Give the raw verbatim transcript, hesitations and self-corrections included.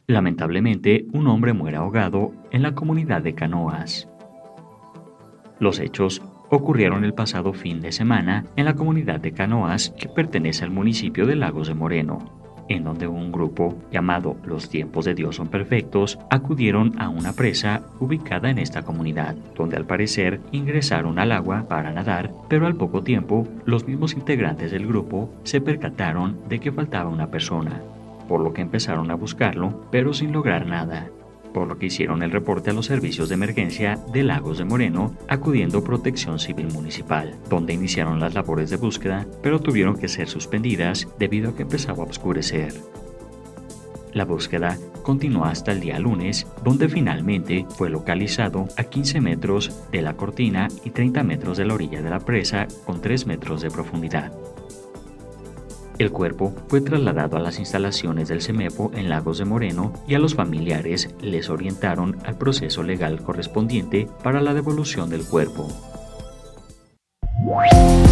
Lamentablemente, un hombre muere ahogado en la comunidad de Canoas. Los hechos ocurrieron el pasado fin de semana en la comunidad de Canoas, que pertenece al municipio de Lagos de Moreno, en donde un grupo llamado Los Tiempos de Dios Son Perfectos acudieron a una presa ubicada en esta comunidad, donde al parecer ingresaron al agua para nadar, pero al poco tiempo los mismos integrantes del grupo se percataron de que faltaba una persona, por lo que empezaron a buscarlo, pero sin lograr nada, por lo que hicieron el reporte a los servicios de emergencia de Lagos de Moreno, acudiendo Protección Civil Municipal, donde iniciaron las labores de búsqueda, pero tuvieron que ser suspendidas debido a que empezaba a oscurecer. La búsqueda continuó hasta el día lunes, donde finalmente fue localizado a quince metros de la cortina y treinta metros de la orilla de la presa, con tres metros de profundidad. El cuerpo fue trasladado a las instalaciones del CEMEFO en Lagos de Moreno y a los familiares les orientaron al proceso legal correspondiente para la devolución del cuerpo.